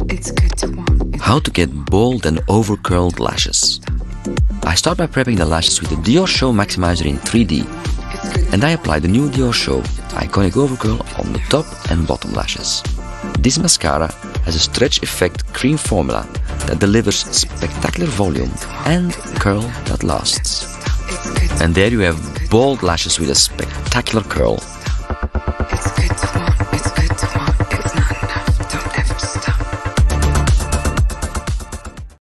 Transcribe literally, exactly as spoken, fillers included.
How to get bold and over-curled lashes. I start by prepping the lashes with the Dior Show Maximizer in three D, and I apply the new Dior Show Iconic Overcurl on the top and bottom lashes. This mascara has a stretch effect cream formula that delivers spectacular volume and curl that lasts. And there you have bold lashes with a spectacular curl.